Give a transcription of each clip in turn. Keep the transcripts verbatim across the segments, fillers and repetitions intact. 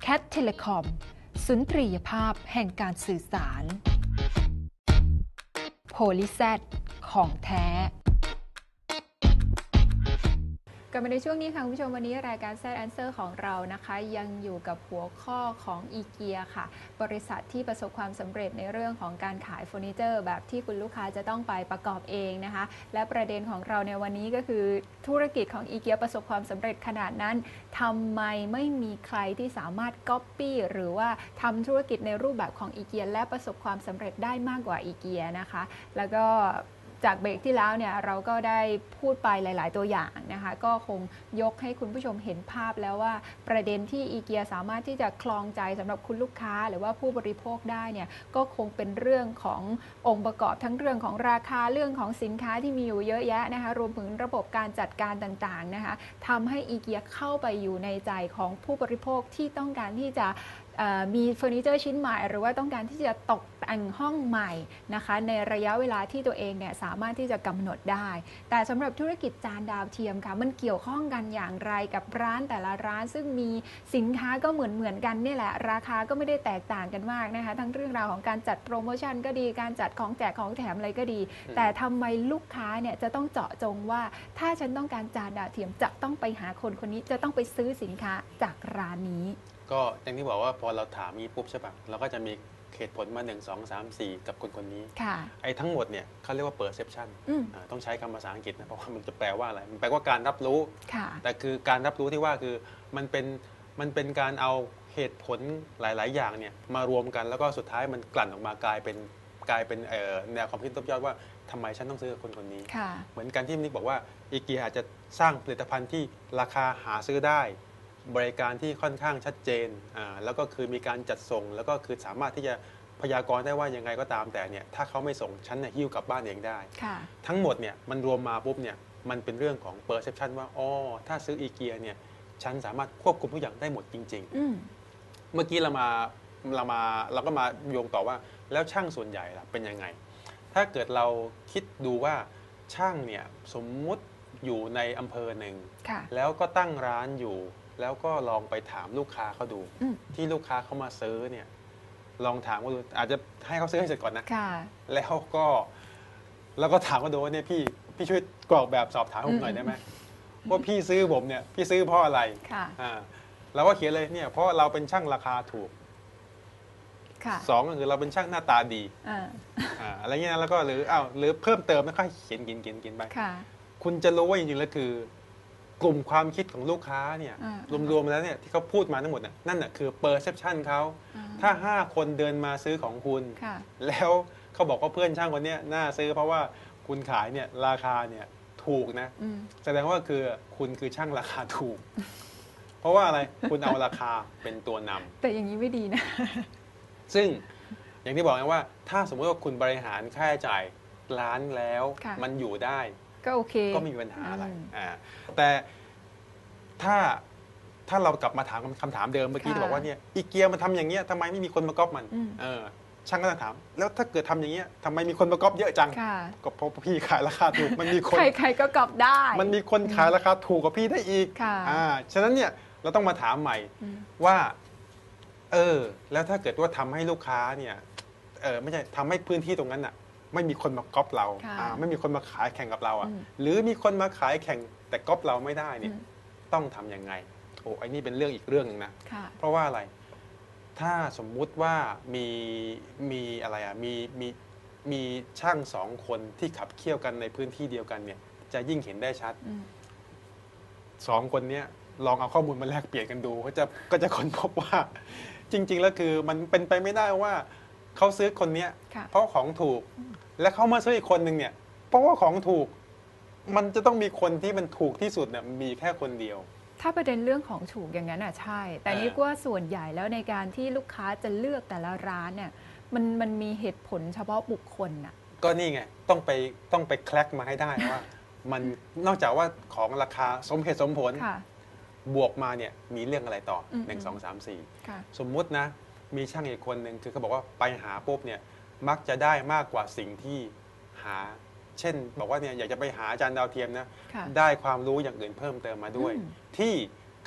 Cat Telecom สุนทรียภาพแห่งการสื่อสาร โพลิแซดของแท้กลับมาในช่วงนี้ค่ะคุณผู้ชมวันนี้รายการ แซด Answer ของเรานะคะยังอยู่กับหัวข้อของอีเกียค่ะบริษัทที่ประสบความสำเร็จในเรื่องของการขายเฟอร์นิเจอร์แบบที่คุณลูกค้าจะต้องไปประกอบเองนะคะและประเด็นของเราในวันนี้ก็คือธุรกิจของอีเกียประสบความสำเร็จขนาดนั้นทำไมไม่มีใครที่สามารถก๊อปปี้หรือว่าทำธุรกิจในรูปแบบของอีเกียและประสบความสำเร็จได้มากกว่าอีเกียนะคะแล้วก็จากเบรกที่แล้วเนี่ยเราก็ได้พูดไปหลายๆตัวอย่างนะคะก็คงยกให้คุณผู้ชมเห็นภาพแล้วว่าประเด็นที่อีเกียสามารถที่จะคลองใจสำหรับคุณลูกค้าหรือว่าผู้บริโภคได้เนี่ยก็คงเป็นเรื่องขององค์ประกอบทั้งเรื่องของราคาเรื่องของสินค้าที่มีอยู่เยอะแยะนะคะรวมถึงระบบการจัดการต่างๆนะคะทำให้อีเกียเข้าไปอยู่ในใจของผู้บริโภคที่ต้องการที่จะมีเฟอร์นิเจอร์ชิ้นใหม่หรือว่าต้องการที่จะตกแต่งห้องใหม่นะคะในระยะเวลาที่ตัวเองเนี่ยสามารถที่จะกำหนดได้แต่สำหรับธุรกิจจานดาวเทียมค่ะมันเกี่ยวข้องกันอย่างไรกับร้านแต่ละร้านซึ่งมีสินค้าก็เหมือนเหมือนกันนี่แหละราคาก็ไม่ได้แตกต่างกันมากนะคะทั้งเรื่องราวของการจัดโปรโมชั่นก็ดีการจัดของแจกของแถมอะไรก็ดีแต่ทำไมลูกค้าเนี่ยจะต้องเจาะจงว่าถ้าฉันต้องการจานดาวเทียมจะต้องไปหาคนคนนี้จะต้องไปซื้อสินค้าจากร้านนี้ก็อย่างที่บอกว่าพอเราถามมีปุ๊บใช่ปะเราก็จะมีเหตุผลมาหนึ่งสองสามสี่กับคนคนนี้ไอ้ทั้งหมดเนี่ยเขาเรียกว่า perception ต้องใช้คำภาษาอังกฤษนะเพราะว่ามันจะแปลว่าอะไรมันแปลว่าการรับรู้แต่คือการรับรู้ที่ว่าคือมันเป็นมันเป็นการเอาเหตุผลหลายๆอย่างเนี่ยมารวมกันแล้วก็สุดท้ายมันกลั่นออกมากลายเป็นกลายเป็นแนวความคิดต้นยอดว่าทำไมฉันต้องซื้อกับคนคนนี้เหมือนกันที่มิกบอกว่าอีเกียอาจจะสร้างผลิตภัณฑ์ที่ราคาหาซื้อได้บริการที่ค่อนข้างชัดเจนอ่าแล้วก็คือมีการจัดส่งแล้วก็คือสามารถที่จะพยากรณ์ได้ว่ายังไงก็ตามแต่เนี่ยถ้าเขาไม่ส่งฉันเนี่ยหิ้วกลับบ้านเองได้ทั้งหมดเนี่ยมันรวมมาปุ๊บเนี่ยมันเป็นเรื่องของ perception ว่าอ๋อถ้าซื้ออีเกียเนี่ยฉันสามารถควบคุมทุกอย่างได้หมดจริงๆเมื่อกี้เรามาเรามาเราก็มาโยงต่อว่าแล้วช่างส่วนใหญ่ล่ะเป็นยังไงถ้าเกิดเราคิดดูว่าช่างเนี่ยสมมุติอยู่ในอำเภอหนึ่งแล้วก็ตั้งร้านอยู่แล้วก็ลองไปถามลูกค้าเขาดูที่ลูกค้าเขามาซื้อเนี่ยลองถามเขาดูอาจจะให้เขาซื้อให้เสร็จก่อนนะแล้วก็แล้วก็ถามเขาดูว่าเนี่ยพี่พี่ช่วยกรอกแบบสอบถามผมหน่อยได้ไหมว่าพี่ซื้อผมเนี่ยพี่ซื้อเพราะอะไรอ่าเราก็เขียนเลยเนี่ยเพราะเราเป็นช่างราคาถูกสองก็คือเราเป็นช่างหน้าตาดีอ่าอะไรเงี้ยแล้วก็หรืออ้าวหรือเพิ่มเติมแล้วก็เขียนกินกินกินไปคุณจะรู้ว่าจริงๆแล้วคือกลุ่มความคิดของลูกค้าเนี่ยรวมๆแล้วเนี่ยที่เขาพูดมาทั้งหมดนั่นน่ะคือ perception เขาถ้าห้าคนเดินมาซื้อของคุณแล้วเขาบอกว่าเพื่อนช่างคนนี้น่าซื้อเพราะว่าคุณขายเนี่ยราคาเนี่ยถูกนะแสดงว่าคือคุณคือช่างราคาถูกเพราะว่าอะไรคุณเอาราคาเป็นตัวนำแต่อย่างนี้ไม่ดีนะซึ่งอย่างที่บอกไงว่าถ้าสมมติว่าคุณบริหารค่าใช้จ่ายร้านแล้วมันอยู่ได้ก็โอเคก็ไม่มีปัญหาอะไรอ่าแต่ถ้าถ้าเรากลับมาถามคำถามเดิมเมื่อกี้ที่บอกว่าเนี่ยอีเกียมันทำอย่างเงี้ยทำไมไม่มีคนมาก๊อปมันเออช่างก็จะถามแล้วถ้าเกิดทำอย่างเงี้ยทำไมมีคนมาก๊อปเยอะจังก็เพราะพี่ขายราคาถูกมันมีคนใครๆก็ก๊อปได้มันมีคนขายราคาถูกกว่าพี่ได้อีกอ่าฉะนั้นเนี่ยเราต้องมาถามใหม่ว่าเออแล้วถ้าเกิดว่าทำให้ลูกค้าเนี่ยเออไม่ใช่ทำให้พื้นที่ตรงนั้นอ่ะไม่มีคนมาก๊อปเราไม่มีคนมาขายแข่งกับเราอ่ะหรือมีคนมาขายแข่งแต่ก๊อปเราไม่ได้เนี่ยต้องทำยังไงโอ้ไอ้นี่เป็นเรื่องอีกเรื่องหนึ่งนะเพราะว่าอะไรถ้าสมมุติว่ามีมีอะไรอ่ะมีมีมีช่างสองคนที่ขับเคี่ยวกันในพื้นที่เดียวกันเนี่ยจะยิ่งเห็นได้ชัดสองคนเนี้ยลองเอาข้อมูลมาแลกเปลี่ยนกันดูก็จะก็จะค้นพบว่าจริงๆแล้วคือมันเป็นไปไม่ได้ว่าเขาซื้อคนนี้เพราะของถูกและเขามาซื้ออีกคนหนึ่งเนี่ยเพราะว่าของถูกมันจะต้องมีคนที่มันถูกที่สุดเนี่ยมีแค่คนเดียวถ้าประเด็นเรื่องของถูกอย่างนั้นอ่ะใช่แต่นี่ว่าส่วนใหญ่แล้วในการที่ลูกค้าจะเลือกแต่ละร้านเนี่ยมันมันมีเหตุผลเฉพาะบุคคลน่ะก็นี่ไงต้องไปต้องไปแคลกมาให้ได้ว่ามันนอกจากว่าของราคาสมเหตุสมผลบวกมาเนี่ยมีเรื่องอะไรต่อหนึ่งสองสามสี่สมมุตินะมีช่างอีกคนหนึ่งคือเขาบอกว่าไปหาปุ๊บเนี่ยมักจะได้มากกว่าสิ่งที่หาเช่นบอกว่าเนี่ยอยากจะไปหาจานดาวเทียมนะได้ความรู้อย่างอื่นเพิ่มเติมมาด้วยที่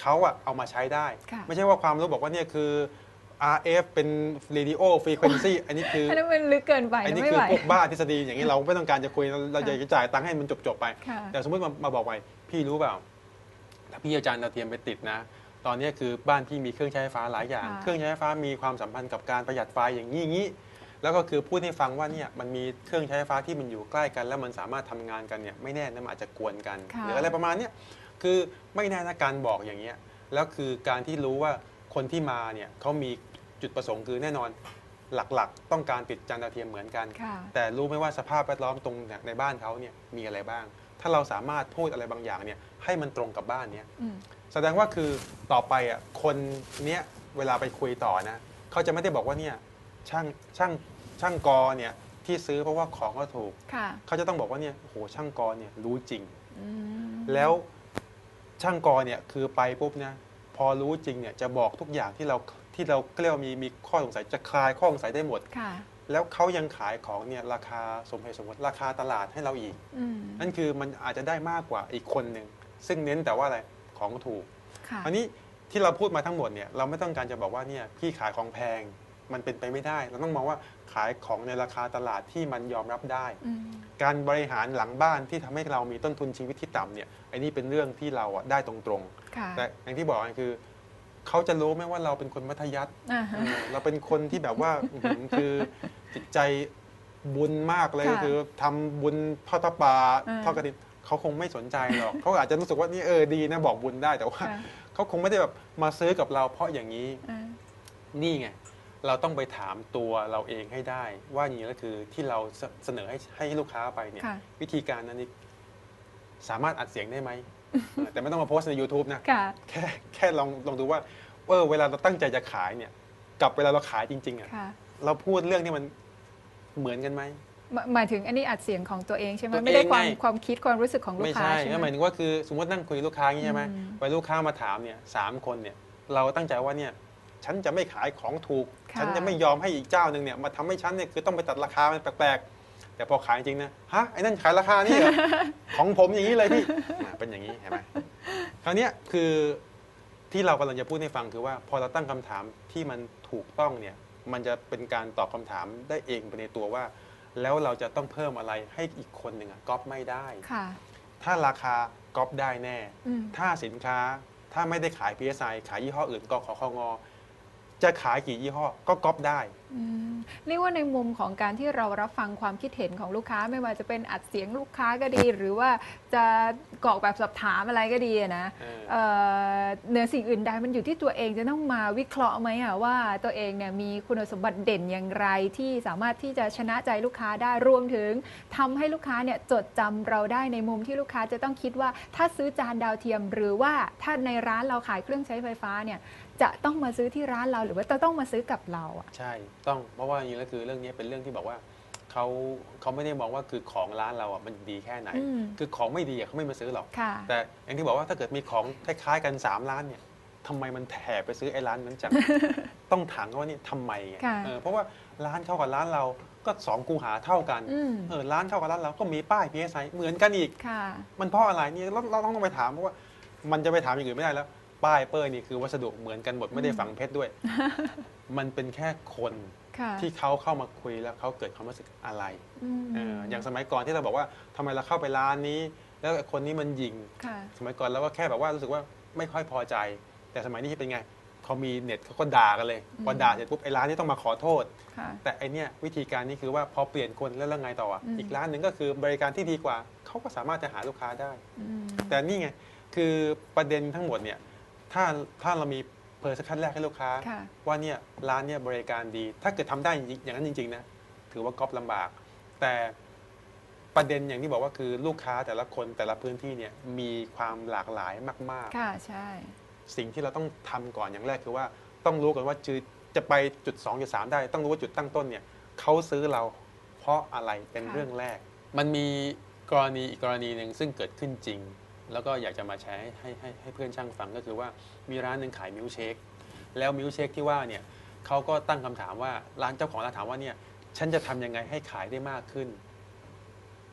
เขาอะเอามาใช้ได้ ไม่ใช่ว่าความรู้บอกว่าเนี่ยคือ อาร์ เอฟ เป็น radio frequency อันนี้คืออันนั้นมันลึกเกินไปอันนี้คือพวกบ้าทฤษฎีอย่างนี้เราไม่ต้องการจะคุยเราอยากจะจ่ายตังค์ให้มันจบๆไปแต่สมมติมามาบอกไปพี่รู้เปล่าถ้าพี่อาจารย์ดาวเทียมไปติดนะตอนนี้คือบ้านพี่มีเครื่องใช้ไฟฟ้าหลายอย่างเครื่องใช้ไฟฟ้ามีความสัมพันธ์กับการประหยัดไฟอย่างนี้อย่างนี้แล้วก็คือพูดให้ฟังว่าเนี่ยมันมีเครื่องใช้ไฟฟ้าที่มันอยู่ใกล้กันแล้วมันสามารถทำงานกันเนี่ยไม่แน่นะมันอาจจะกวนกันหรืออะไรประมาณนี้คือไม่แน่นะการบอกอย่างเงี้ยแล้วคือการที่รู้ว่าคนที่มาเนี่ยเขามีจุดประสงค์คือแน่นอนหลักๆต้องการติดจานดาวเทียมเหมือนกันแต่รู้ไหมว่าสภาพแวดล้อมตรงในบ้านเขาเนี่ยมีอะไรบ้างถ้าเราสามารถพูดอะไรบางอย่างเนี่ยให้มันตรงกับบ้านเนี้ยแสดงว่าคือต่อไปอ่ะคนเนี้ยเวลาไปคุยต่อนะเขาจะไม่ได้บอกว่าเนี่ยช่างช่างช่างกอเนี่ยที่ซื้อเพราะว่าของก็ถูกเขาจะต้องบอกว่าเนี่ยโหช่างกอเนี่ยรู้จริงแล้วช่างกอเนี่ยคือไปปุ๊บเนี่ยพอรู้จริงเนี่ยจะบอกทุกอย่างที่เราที่เราเรียกว่ามีมีข้อสงสัยจะคลายข้อสงสัยได้หมดแล้วเขายังขายของเนี่ยราคาสมเหตุสมผลราคาตลาดให้เราอีกนั่นคือมันอาจจะได้มากกว่าอีกคนหนึ่งซึ่งเน้นแต่ว่าอะไรของถูกอันนี้ที่เราพูดมาทั้งหมดเนี่ยเราไม่ต้องการจะบอกว่าเนี่ยพี่ขายของแพงมันเป็นไปไม่ได้เราต้องมองว่าขายของในราคาตลาดที่มันยอมรับได้การบริหารหลังบ้านที่ทำให้เรามีต้นทุนชีวิตที่ต่ำเนี่ยไอ้นี่เป็นเรื่องที่เราได้ตรงๆแต่อย่างที่บอกคือเขาจะรู้ไหมว่าเราเป็นคนมัธยัสถ์เราเป็นคนที่แบบว่าคือจิตใจบุญมากเลยคือทำบุญทอดปลาทอดกระถิ่นเขาคงไม่สนใจหรอกเขาอาจจะรู้สึกว่านี่เออดีนะบอกบุญได้แต่ว่าเขาคงไม่ได้แบบมาซื้อกับเราเพราะอย่างนี้นี่ไงเราต้องไปถามตัวเราเองให้ได้ว่าอย่างนี้ก็คือที่เราเสนอให้ให้ลูกค้าไปเนี่ยวิธีการนั้นนี่สามารถอัดเสียงได้ไหมแต่ไม่ต้องมาโพสใน YouTube นะแค่แค่ลองลองดูว่าเออเวลาเราตั้งใจจะขายเนี่ยกับเวลาเราขายจริงๆอ่ะเราพูดเรื่องนี้มันเหมือนกันไหมหมายถึงอันนี้อัดเสียงของตัวเองใช่ไหมไม่ได้ความความคิดความรู้สึกของลูกค้าใช่ไหมหมายถึงว่าคือสมมตินั่งคุยลูกค้าอย่างนี้ใช่ไหมไปลูกค้ามาถามเนี่ยสามคนเนี่ยเราตั้งใจว่าเนี่ยฉันจะไม่ขายของถูกฉันจะไม่ยอมให้อีกเจ้าหนึ่งเนี่ยมาทำให้ฉันเนี่ยคือต้องไปตัดราคามันแปลกๆแต่พอขายจริงนะฮะไอ้นั่นขายราคานี่เหรอ ของผมอย่างนี้เลยพี่เป็นอย่างนี้เห็นไหมคราวนี้คือที่เรากำลังจะพูดให้ฟังคือว่าพอเราตั้งคำถามที่มันถูกต้องเนี่ยมันจะเป็นการตอบคำถามได้เองไปในตัวว่าแล้วเราจะต้องเพิ่มอะไรให้อีกคนหนึ่งก๊อปไม่ได้ถ้าราคาก๊อปได้แน่ถ้าสินค้าถ้าไม่ได้ขาย พี เอส ไอ ขายยี่ห้ออื่นกขคงจะขายกี่ยี่ห้อก็ก๊อปได้เรียกว่าในมุมของการที่เรารับฟังความคิดเห็นของลูกค้าไม่ว่าจะเป็นอัดเสียงลูกค้าก็ดีหรือว่าจะกรอกแบบสอบถามอะไรก็ดีนะเหนือสิ่งอื่นใดมันอยู่ที่ตัวเองจะต้องมาวิเคราะห์ไหมอะว่าตัวเองเนี่ยมีคุณสมบัติเด่นอย่างไรที่สามารถที่จะชนะใจลูกค้าได้รวมถึงทำให้ลูกค้าเนี่ยจดจำเราได้ในมุมที่ลูกค้าจะต้องคิดว่าถ้าซื้อจานดาวเทียมหรือว่าถ้าในร้านเราขายเครื่องใช้ไฟฟ้าเนี่ยจะต้องมาซื้อที่ร้านเราหรือว่าจะต้องมาซื้อกับเราอ่ะใช่ต้องเพราะว่าจริงๆแล้วคือเรื่องนี้เป็นเรื่องที่บอกว่าเขาเขาไม่ได้มองว่าคือของร้านเราอ่ะมันดีแค่ไหนคือของไม่ดีเขาไม่มาซื้อหรอกแต่อย่างที่บอกว่าถ้าเกิดมีของคล้ายๆกันสามร้านเนี่ยทำไมมันแถไปซื้อไอ้ร้านนั้นจัง ต้องถามว่านี่ทำไมไงเพราะว่าร้านเขากับร้านเราก็สองคูหาเท่ากันเออร้านเขากับร้านเราก็มีป้าย พี เอส ไอ เหมือนกันอีกมันเพราะอะไรนี่เราเราต้องไปถามเพราะว่ามันจะไปถามอย่างอื่นไม่ได้แล้วป้ายเป้ยนี่คือวัสดุเหมือนกันหมดไม่ได้ฝังเพชรด้วย มันเป็นแค่คนที่เขาเข้ามาคุยแล้วเขาเกิดความรู้สึกอะไรอย่างสมัยก่อนที่เราบอกว่าทำไมเราเข้าไปร้านนี้แล้วคนนี้มันยิงสมัยก่อนเราก็แค่แบบว่ารู้สึกว่าไม่ค่อยพอใจแต่สมัยนี้เป็นไงเขามีเน็ตเขาก็ด่ากันเลยพอด่าเสร็จปุ๊บไอ้ร้านนี้ต้องมาขอโทษแต่ไอเนี้ยวิธีการนี้คือว่าพอเปลี่ยนคนแล้วแล้วไงต่ออีกร้านหนึ่งก็คือบริการที่ดีกว่าเขาก็สามารถจะหาลูกค้าได้แต่นี่ไงคือประเด็นทั้งหมดเนี่ยถ้าถ้าเรามีเพอร์เซพชันแรกให้ลูกค้าว่าเนี่ยร้านเนี่ยบริการดีถ้าเกิดทำได้อย่างนั้นจริงๆนะถือว่าก๊อปลำบากแต่ประเด็นอย่างที่บอกว่าคือลูกค้าแต่ละคนแต่ละพื้นที่เนี่ยมีความหลากหลายมากๆค่ะใช่สิ่งที่เราต้องทำก่อนอย่างแรกคือว่าต้องรู้ก่อนว่าจะไปจุดสองจุดสามได้ต้องรู้ว่าจุดตั้งต้นเนี่ยเขาซื้อเราเพราะอะไรเป็นเรื่องแรกมันมีกรณีอีกกรณีหนึ่งซึ่งเกิดขึ้นจริงแล้วก็อยากจะมาแชร์ให้ให้ให้เพื่อนช่างฟังก็คือว่ามีร้านหนึ่งขายมิลค์เชคแล้วมิลค์เชคที่ว่าเนี่ยเขาก็ตั้งคำถามว่าร้านเจ้าของร้านถามว่าเนี่ยฉันจะทำยังไงให้ขายได้มากขึ้น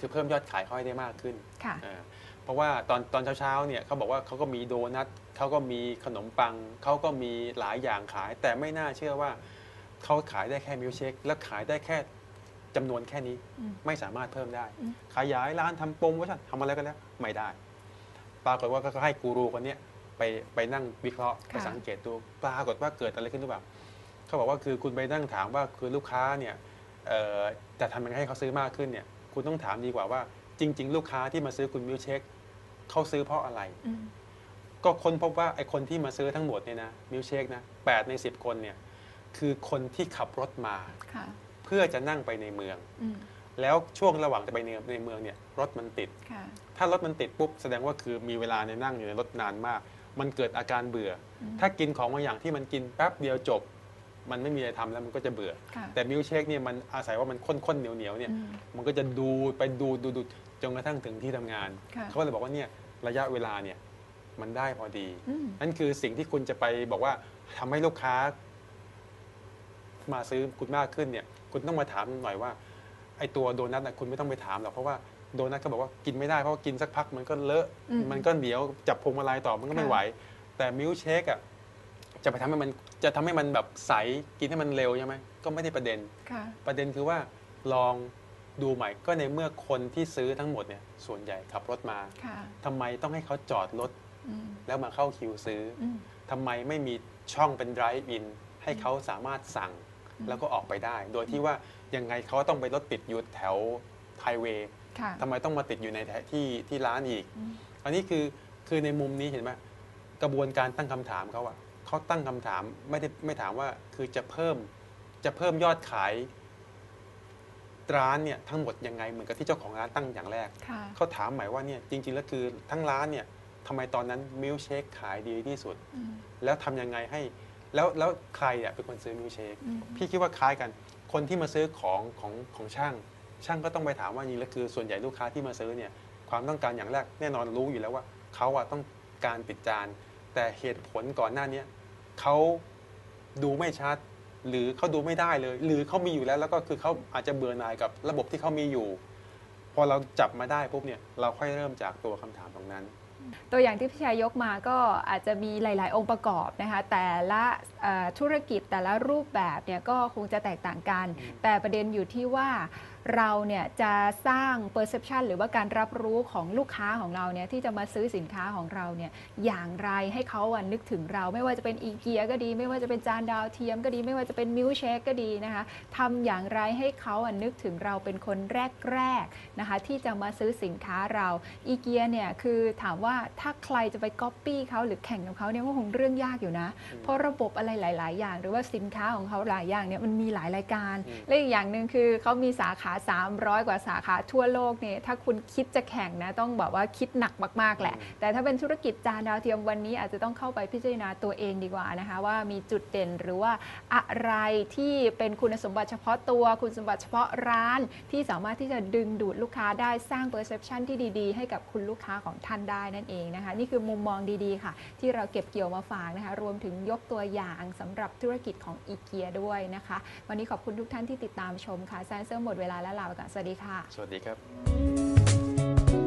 คือเพิ่มยอดขายเขาให้ได้มากขึ้นค่ะเพราะว่าตอนตอนเช้าๆเนี่ยเขาบอกว่าเขาก็มีโดนัทเขาก็มีขนมปังเขาก็มีหลายอย่างขาย แต่ไม่น่าเชื่อว่าเขาขายได้แค่มิลค์เชคและขายได้แค่จำนวนแค่นี้ไม่สามารถเพิ่มได้ ขยายร้านทำโปรโมชั่นทำอะไรก็แล้วไม่ได้ปรากฏว่าก็ให้กูรูคนนี้ไปไปนั่งวิเคราะห์ไปสังเกตดูปรากฏว่าเกิดอะไรขึ้นหรือเปล่าเขาบอกว่าคือคุณไปนั่งถามว่าคือลูกค้าเนี่ยจะทำยังไงให้เขาซื้อมากขึ้นเนี่ยคุณต้องถามดีกว่าว่าจริงๆลูกค้าที่มาซื้อคุณมิลค์เชคเขาซื้อเพราะอะไรก็คนพบว่าไอ้คนที่มาซื้อทั้งหมดเนี่ยนะมิลค์เชคนะแปดในสิบคนเนี่ยคือคนที่ขับรถมาเพื่อจะนั่งไปในเมืองแล้วช่วงระหว่างจะไปในในเมืองเนี่ยรถมันติดถ้ารถมันติดปุ๊บแสดงว่าคือมีเวลาในนั่งอยู่ในรถนานมากมันเกิดอาการเบื่อถ้ากินของบางอย่างที่มันกินแป๊บเดียวจบมันไม่มีอะไรทำแล้วมันก็จะเบื่อแต่มิลค์เชคเนี่ยมันอาศัยว่ามันข้นๆเหนียวๆเนี่ยมันก็จะดูไปดูดูดูจนกระทั่งถึงที่ทำงานเขาก็เลยบอกว่าเนี่ยระยะเวลาเนี่ยมันได้พอดีนั่นคือสิ่งที่คุณจะไปบอกว่าทำให้ลูกค้ามาซื้อคุณมากขึ้นเนี่ยคุณต้องมาถามหน่อยว่าไอ้ตัวโดนัทนะคุณไม่ต้องไปถามหรอกเพราะว่าโดนัทเขาบอกว่ากินไม่ได้เพราะว่ากินสักพักมันก็เลอะมันก็เหนียวจับพวงมาลัยต่อมันก็ไม่ไหวแต่มิลค์เชคอ่ะจะไปทำให้มันจะทำให้มันแบบใสกินให้มันเร็วใช่ไหมก็ไม่ได้ประเด็นประเด็นคือว่าลองดูใหม่ก็ในเมื่อคนที่ซื้อทั้งหมดเนี่ยส่วนใหญ่ขับรถมาทำไมต้องให้เขาจอดรถแล้วมาเข้าคิวซื้อทำไมไม่มีช่องเป็น drive in ให้เขาสามารถสั่งแล้วก็ออกไปได้โดยที่ว่ายังไงเขาต้องไปรถติดอยู่แถวไฮเวย์ทำไมต้องมาติดอยู่ในที่ที่ร้านอีกอันนี้คือคือในมุมนี้เห็นไหมกระบวนการตั้งคำถามเขาอะเขาตั้งคำถามไม่ได้ไม่ถามว่าคือจะเพิ่มจะเพิ่มยอดขายร้านเนี่ยทั้งหมดยังไงเหมือนกับที่เจ้าของร้านตั้งอย่างแรกเขาถามหมายว่าเนี่ยจริงๆแล้วคือทั้งร้านเนี่ยทำไมตอนนั้นมิลค์เชคขายดีที่สุดแล้วทำยังไงให้แล้วแล้วใครอ่ะเป็นคนซื้อมิลค์เชคพี่คิดว่าคล้ายกันคนที่มาซื้อของของของช่างช่างก็ต้องไปถามว่าจริงแล้วคือส่วนใหญ่ลูกค้าที่มาซื้อเนี่ยความต้องการอย่างแรกแน่นอนรู้อยู่แล้วว่าเขาอ่ะต้องการติดจานแต่เหตุผลก่อนหน้านี้เขาดูไม่ชัดหรือเขาดูไม่ได้เลยหรือเขามีอยู่แล้วแล้วก็คือเขาอาจจะเบื่อหน่ายกับระบบที่เขามีอยู่พอเราจับมาได้ปุ๊บเนี่ยเราค่อยเริ่มจากตัวคำถามตรงนั้นตัวอย่างที่พี่ชายยกมาก็อาจจะมีหลายๆองค์ประกอบนะคะแต่ละธุรกิจแต่ละรูปแบบเนี่ยก็คงจะแตกต่างกันแต่ประเด็นอยู่ที่ว่าเราเนี่ยจะสร้าง perception หรือว่าการรับรู้ของลูกค้าของเราเนี่ยที่จะมาซื้อสินค้าของเราเนี่ยอย่างไรให้เขาอ่ะนึกถึงเราไม่ว่าจะเป็นอีเกียก็ดีไม่ว่าจะเป็นจานดาวเทียมก็ดีไม่ว่าจะเป็นมิลค์เชคก็ดีนะคะทำอย่างไรให้เขาอ่ะนึกถึงเราเป็นคนแรกๆนะคะที่จะมาซื้อสินค้าเราอีเกียเนี่ยคือถามว่าถ้าใครจะไปก๊อปปี้เขาหรือแข่งกับเขาเนี่ยก็คงเรื่องยากอยู่นะเพราะระบบอะไรหลายๆอย่างหรือว่าสินค้าของเขาหลายอย่างเนี่ยมันมีหลายรายการและอีกอย่างหนึ่งคือเขามีสาขาสามร้อยกว่าสาขาทั่วโลกเนี่ยถ้าคุณคิดจะแข่งนะต้องบอกว่าคิดหนักมากๆแหละแต่ถ้าเป็นธุรกิจจานดาวเทียมวันนี้อาจจะต้องเข้าไปพิจารณาตัวเองดีกว่านะคะว่ามีจุดเด่นหรือว่าอะไรที่เป็นคุณสมบัติเฉพาะตัวคุณสมบัติเฉพาะร้านที่สามารถที่จะดึงดูดลูกค้าได้สร้าง perception ที่ดีๆให้กับคุณลูกค้าของท่านได้นั่นเองนะคะนี่คือมุมมองดีๆค่ะที่เราเก็บเกี่ยวมาฝากนะคะรวมถึงยกตัวอย่างสำหรับธุรกิจของอีเกียด้วยนะคะวันนี้ขอบคุณทุกท่านที่ติดตามชมค่ะแซนเซอร์หมดเวลาแล้วลาไปก่อนสวัสดีค่ะสวัสดีครับ